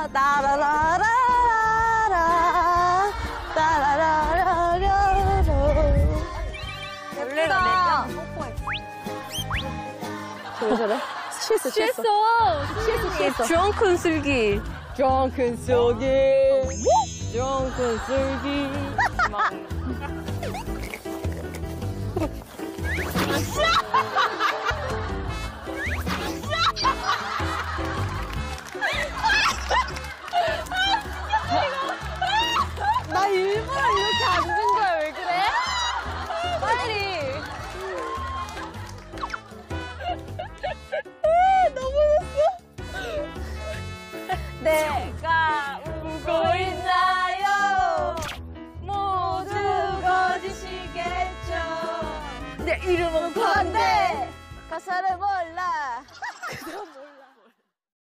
따라라라라라 따라라라라라. 예쁘다. 왜 저래? 취했어. 드렁큰 슬기. drunken 슬기. drunken 슬기. 나 일부러 이렇게 앉은 거야. 왜 그래? 빨리. 너무 웃어. 내가 울고 있나요? 모두 거짓이겠죠. 내 이름은 건데 가사를 몰라.